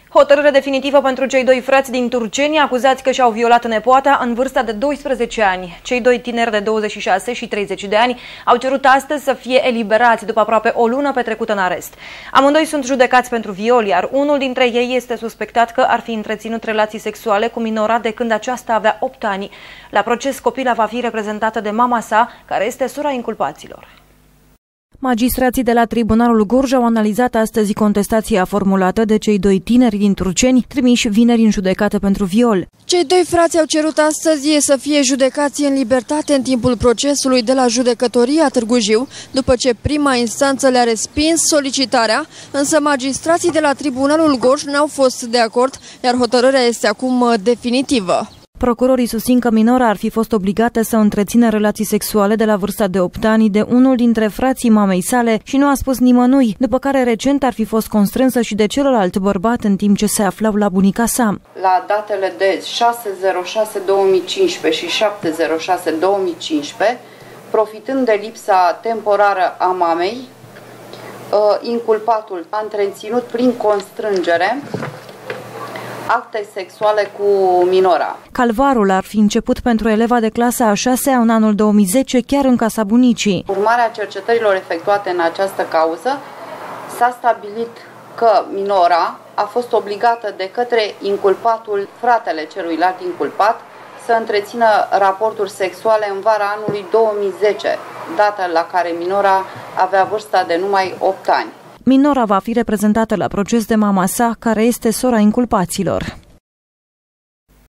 Hotărâre definitivă pentru cei doi frați din Turceni acuzați că și-au violat nepoata în vârsta de 12 ani. Cei doi tineri de 26 și 30 de ani au cerut astăzi să fie eliberați după aproape o lună petrecută în arest. Amândoi sunt judecați pentru viol, iar unul dintre ei este suspectat că ar fi întreținut relații sexuale cu minora de când aceasta avea 8 ani. La proces, copila va fi reprezentată de mama sa, care este sora inculpaților. Magistrații de la Tribunalul Gorj au analizat astăzi contestația formulată de cei doi tineri din Turceni, trimiși vineri în judecată pentru viol. Cei doi frați au cerut astăzi să fie judecați în libertate în timpul procesului de la judecătoria Târgu Jiu, după ce prima instanță le-a respins solicitarea, însă magistrații de la Tribunalul Gorj n-au fost de acord, iar hotărârea este acum definitivă. Procurorii susțin că minora ar fi fost obligată să întrețină relații sexuale de la vârsta de 8 ani de unul dintre frații mamei sale și nu a spus nimănui, după care recent ar fi fost constrânsă și de celălalt bărbat în timp ce se aflau la bunica sa. La datele de 6/06/2015 și 7/06/2015, profitând de lipsa temporară a mamei, inculpatul a întreținut prin constrângere acte sexuale cu minora. Calvarul ar fi început pentru eleva de clasa a 6-a în anul 2010, chiar în casa bunicii. Urmarea cercetărilor efectuate în această cauză, s-a stabilit că minora a fost obligată de către inculpatul, fratele celuilalt inculpat, să întrețină raporturi sexuale în vara anului 2010, dată la care minora avea vârsta de numai 8 ani. Minora va fi reprezentată la proces de mama sa, care este sora inculpaților.